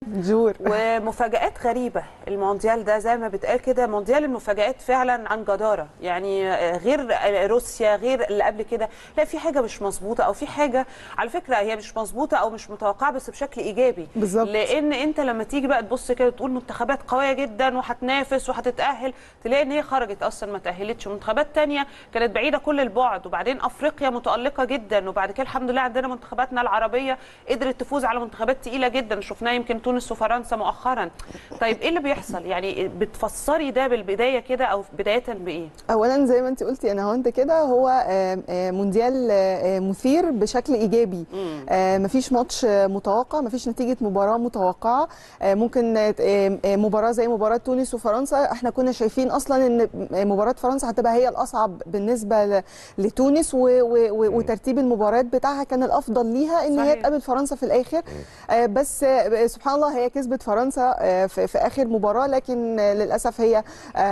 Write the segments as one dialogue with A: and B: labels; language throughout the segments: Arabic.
A: جور.
B: ومفاجآت غريبة. المونديال ده زي ما بتقال كده مونديال المفاجآت فعلا عن جدارة، يعني غير روسيا غير اللي قبل كده، لا في حاجة مش مظبوطة أو في حاجة على فكرة هي مش مظبوطة أو مش متوقعة بس بشكل إيجابي.
A: بالظبط.
B: لأن أنت لما تيجي بقى تبص كده تقول منتخبات قوية جدا وهتنافس وهتتأهل، تلاقي إن هي خرجت أصلا ما تأهلتش. منتخبات تانية كانت بعيدة كل البعد، وبعدين أفريقيا متألقة جدا، وبعد كده الحمد لله عندنا منتخباتنا العربية قدرت تفوز على منتخبات تقيلة جدا، شفناها يمكن تونس وفرنسا مؤخرا. طيب ايه اللي بيحصل؟ يعني بتفسري ده بالبدايه كده او بدايه بايه؟
A: اولا زي ما انت قلتي انا هونت كده هو مونديال مثير بشكل ايجابي. مفيش ماتش متوقع، مفيش نتيجه مباراه متوقعه. ممكن مباراه زي مباراه تونس وفرنسا احنا كنا شايفين اصلا ان مباراه فرنسا هتبقى هي الاصعب بالنسبه لتونس، وترتيب المباريات بتاعها كان الافضل ليها ان هي تقابل فرنسا في الاخر. بس سبحان الله هي كسبت فرنسا في اخر مباراه، لكن للاسف هي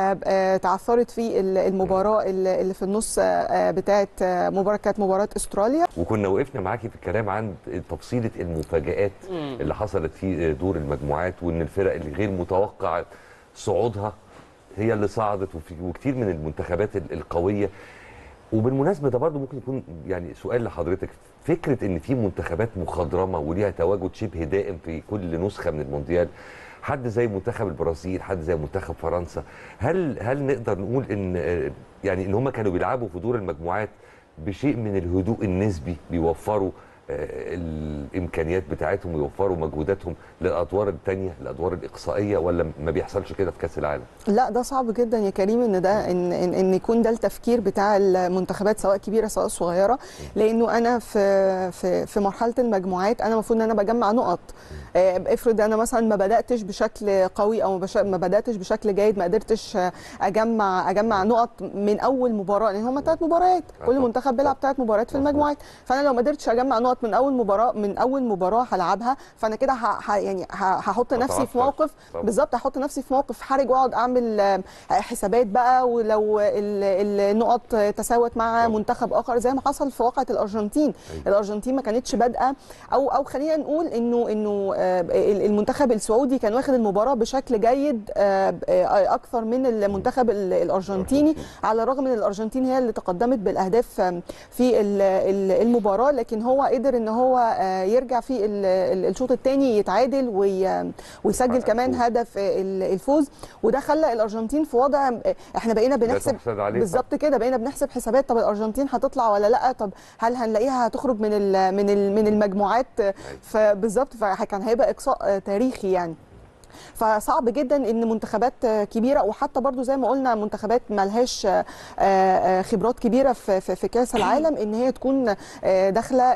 A: تعثرت في المباراه اللي في النص بتاعه كانت مباراه استراليا.
C: وكنا وقفنا معاكي في الكلام عن تفصيله المفاجآت اللي حصلت في دور المجموعات، وان الفرق اللي غير متوقع صعودها هي اللي صعدت، وكتير من المنتخبات القويه. وبالمناسبه ده برضو ممكن يكون يعني سؤال لحضرتك، فكره ان في منتخبات مخضرمه وليها تواجد شبه دائم في كل نسخه من المونديال، حد زي منتخب البرازيل، حد زي منتخب فرنسا، هل نقدر نقول ان يعني ان هم كانوا بيلعبوا في دور المجموعات بشيء من الهدوء النسبي، بيوفروا الامكانيات بتاعتهم ويوفروا مجهوداتهم للادوار الثانيه، الادوار الاقصائيه، ولا ما بيحصلش كده في كاس العالم؟
A: لا ده صعب جدا يا كريم ان ده ان يكون ده التفكير بتاع المنتخبات سواء كبيره سواء صغيره، لانه انا في مرحله المجموعات انا المفروض ان انا بجمع نقط. افرض انا مثلا ما بداتش بشكل قوي او ما بداتش بشكل جيد، ما قدرتش اجمع نقط من اول مباراه، لان هم 3 مباريات، كل منتخب بيلعب 3 مباريات في المجموعات. فانا لو ما قدرتش اجمع نقط من اول مباراه هلعبها، فانا كده يعني هحط نفسي في موقف بالظبط، هحط نفسي في موقف حرج واقعد اعمل حسابات بقى، ولو النقط تساوت مع منتخب اخر زي ما حصل في واقعه الارجنتين. الارجنتين ما كانتش بادئه او خلينا نقول انه المنتخب السعودي كان واخد المباراه بشكل جيد اكثر من المنتخب الارجنتيني، على الرغم ان الارجنتين هي اللي تقدمت بالاهداف في المباراه، لكن هو قدر ان هو يرجع في الشوط الثاني يتعادل ويسجل كمان هدف الفوز، وده خلى الارجنتين في وضع احنا بقينا بنحسب بالظبط كده، بقينا بنحسب حسابات، طب الارجنتين هتطلع ولا لا، طب هل هنلاقيها هتخرج من المجموعات، فبالظبط فكان هيبقى اقصاء تاريخي يعني. فصعب جدا ان منتخبات كبيره، وحتى برضو زي ما قلنا منتخبات مالهاش خبرات كبيره في كاس العالم، ان هي تكون داخله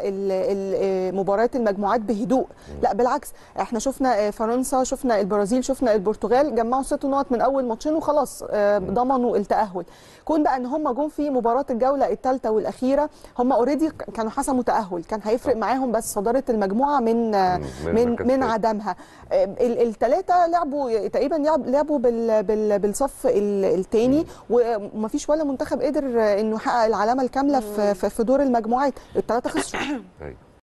A: مباريات المجموعات بهدوء. لا بالعكس، احنا شفنا فرنسا، شفنا البرازيل، شفنا البرتغال جمعوا 6 نقط من اول ماتشين وخلاص ضمنوا التاهل. كون بقى ان هم جم في مباراه الجوله الثالثه والاخيره هم اوريدي كانوا حسموا تاهل، كان هيفرق معاهم بس صداره المجموعه من عدمها. الثلاثه لعبوا تقريبا لعبوا بالصف الثاني، ومفيش ولا منتخب قدر انه يحقق العلامه الكامله في دور المجموعات، الثلاثه خسروا.